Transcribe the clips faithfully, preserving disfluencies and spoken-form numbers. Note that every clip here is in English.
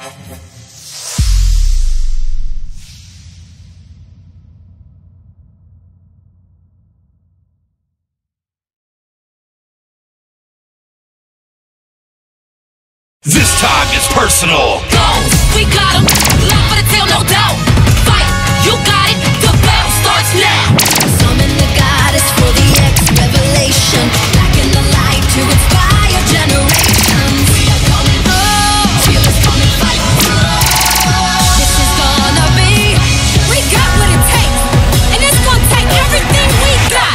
This time it's personal. Go, we got him. Long for the tail, no doubt. Fight, you got it. The battle starts now. Summon the goddess for the X-revelation. Back in the light to inspire generations. We are coming, oh, feel us coming, fight. This is gonna be. We got what it takes, and it's gonna take everything we got.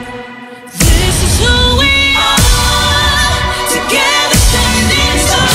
This is who we are. Together standing strong.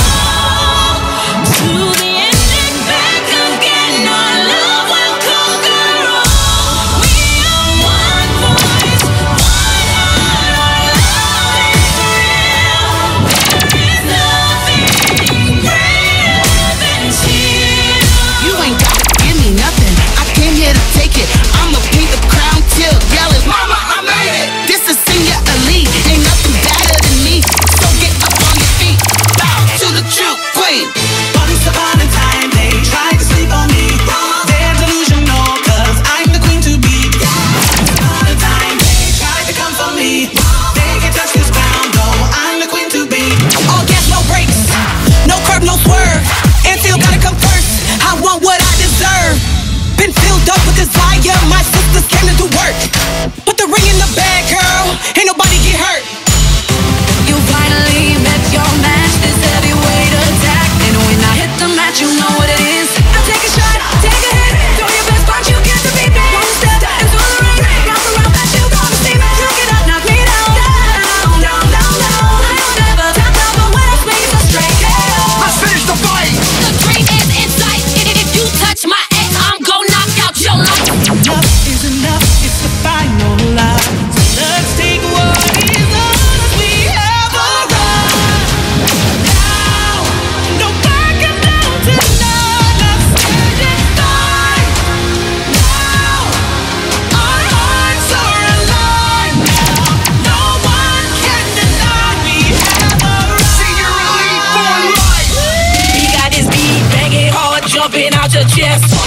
To the end and back again, our love will conquer all. We are one voice, one heart, our love is real. There is nothing greater than cheer. You ain't gotta give me nothing. I came here to take it. I'ma paint the crown till yelling, Mama, I made it. This is senior elite. Ain't nothing better than me. So get up on your feet. Bow to the true queen. Once upon a time, they tried to sleep on me. They're delusional, cause I'm the queen to be. Once upon a time, they tried to come for me. They can touch this ground, though I'm the queen to be. All gas, no brakes. No curb, no swerve. And still gotta come first. I want what I deserve. Been filled up with desire. My sisters came to do work. Put the ring in the bag, girl. Ain't nobody get hurt. You finally met your match, this heavyweight attack. And when I hit the match, you know what it is. I take a shot, take a hit, throw your best part, you get to beat me. One step into the ring, round around that you gonna see me. Knock it out, knock me down, down, down, down, down. I don't ever tap out, but when I swing, it's a straight K O. Let's finish the fight. The dream is in sight. If you touch my ass, I'm gon' knock out your life. Enough is enough, it's the final line. So let's take what is ours, we have a right. Now, no backing down tonight. Let's stand and fight. Now, our hearts are aligned. Now, no one can deny we have a right. Senior elite for life. We got this beat, bang it hard, jumping out your chest.